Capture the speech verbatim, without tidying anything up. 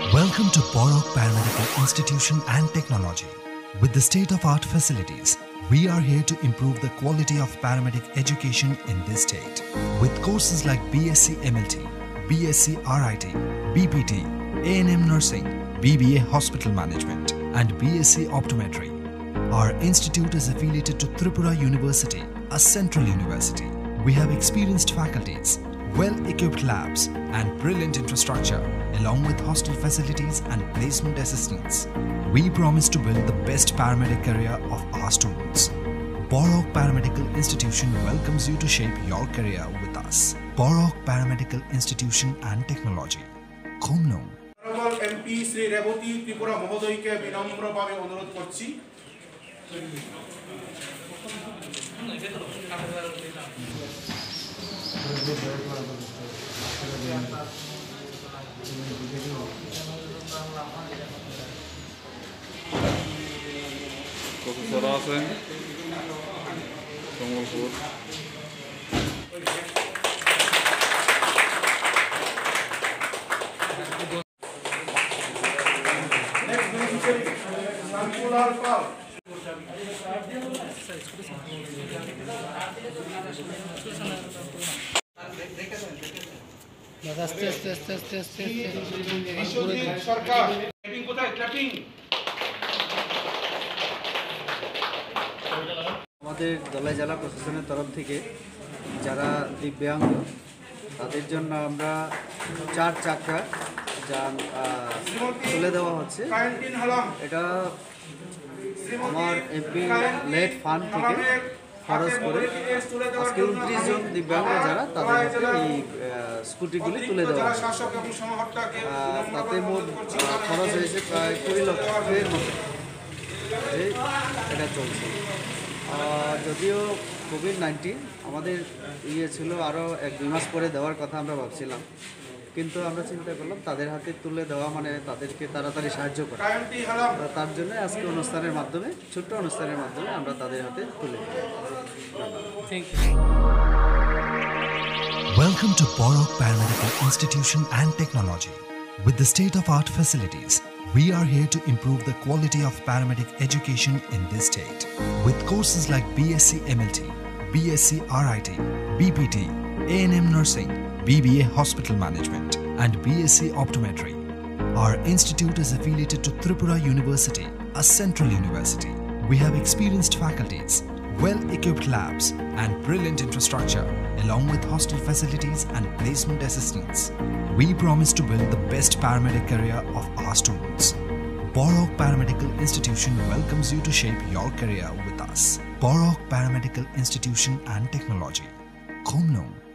Welcome to Borok Paramedical Institution and Technology. With the state-of-art facilities, we are here to improve the quality of paramedic education in this state. With courses like B S c M L T, B S c R I T, B P T, A N M Nursing, B B A Hospital Management, and B S c Optometry. Our institute is affiliated to Tripura University, a central university. We have experienced faculties, well-equipped labs, and brilliant infrastructure, along with hostel facilities and placement assistance. We promise to build the best paramedic career of our students. Borok Paramedical Institution welcomes you to shape your career with us. Borok Paramedical Institution and Technology. Khumlung. Honorable M P Sri Revati Tripura Mohodoyke বিনম্রভাবে অনুরোধ করছি। Professor আছেন Kamalpur circular পাল আস্তে আস্তে আস্তে আস্তে আস্তে Biswajit Sarkar clapping কোথায় clapping আমাদের দলাই জেলা প্রশাসনের তরফ থেকে যারা দিব্যাঙ্গ তাদের জন্য আমরা চার চাকা যান তুলে দেওয়া হচ্ছে। এটা আমার এমপি লেট ফান্ড থেকে খরচ করে আজকে উনত্রিশ জন দিব্যাঙ্গ যারা তাদের হাতে এই স্কুটিগুলি তুলে দেওয়া হয়। তাতে মোট খরচ হয়েছে প্রায় কুড়ি লক্ষের মতো এটা চলছে। যদিও কোভিড নাইন্টিন আমাদের ইয়ে ছিল আরও এক দুই মাস পরে দেওয়ার কথা আমরা ভাবছিলাম, কিন্তু আমরা চিন্তা করলাম তাদের হাতে তুলে দেওয়া মানে তাদেরকে তাড়াতাড়ি সাহায্য করা, তার জন্য আজকে অনুষ্ঠানের মাধ্যমে ছোট্ট অনুষ্ঠানের মাধ্যমে আমরা তাদের হাতে তুলে দিই। Welcome to Borok Paramedical Institution and Technology. With the state-of-art facilities, we are here to improve the quality of paramedic education in this state. With courses like B S c M L T, B S c R I T, B P T, A N M Nursing, B B A Hospital Management, and B S c Optometry. Our institute is affiliated to Tripura University, a central university. We have experienced faculties, well-equipped labs, and brilliant infrastructure, along with hostel facilities and placement assistance. We promise to build the best paramedic career of our students. Borok Paramedical Institution welcomes you to shape your career with us. Borok Paramedical Institution and Technology. Khumlung.